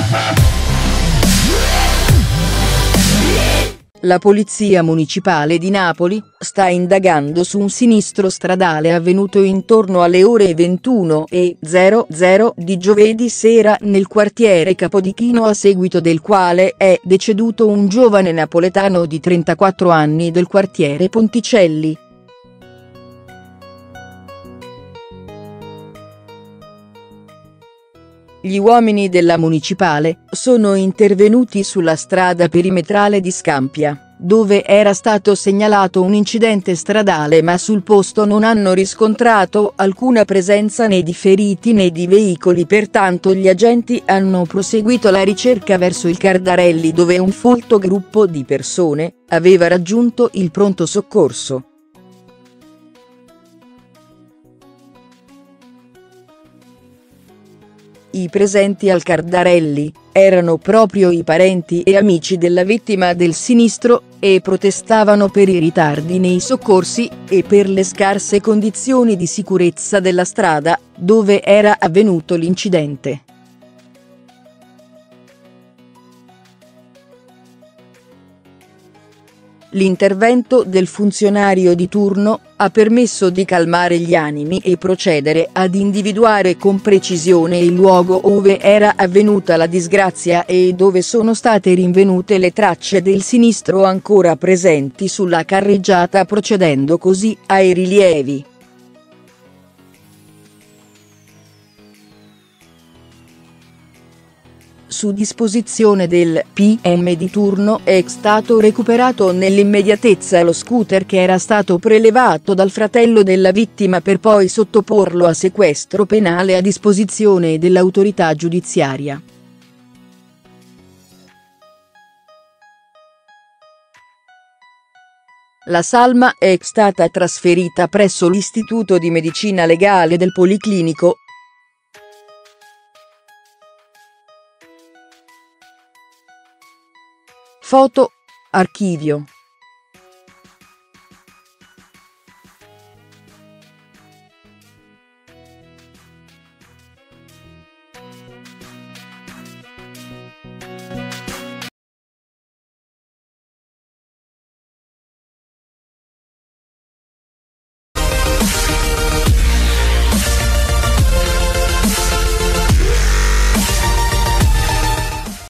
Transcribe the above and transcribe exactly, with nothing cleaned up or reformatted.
La Polizia Municipale di Napoli sta indagando su un sinistro stradale avvenuto intorno alle ore ventuno e zero zero di giovedì sera nel quartiere Capodichino, a seguito del quale è deceduto un giovane napoletano di trentaquattro anni del quartiere Ponticelli. Gli uomini della municipale sono intervenuti sulla strada perimetrale di Scampia, dove era stato segnalato un incidente stradale, ma sul posto non hanno riscontrato alcuna presenza né di feriti né di veicoli. Pertanto gli agenti hanno proseguito la ricerca verso il Cardarelli, dove un folto gruppo di persone aveva raggiunto il pronto soccorso. I presenti al Cardarelli erano proprio i parenti e amici della vittima del sinistro, e protestavano per i ritardi nei soccorsi e per le scarse condizioni di sicurezza della strada dove era avvenuto l'incidente. L'intervento del funzionario di turno ha permesso di calmare gli animi e procedere ad individuare con precisione il luogo ove era avvenuta la disgrazia e dove sono state rinvenute le tracce del sinistro ancora presenti sulla carreggiata, procedendo così ai rilievi. Su disposizione del P M di turno è stato recuperato nell'immediatezza lo scooter che era stato prelevato dal fratello della vittima per poi sottoporlo a sequestro penale a disposizione dell'autorità giudiziaria. La salma è stata trasferita presso l'Istituto di Medicina Legale del Policlinico. Foto, archivio.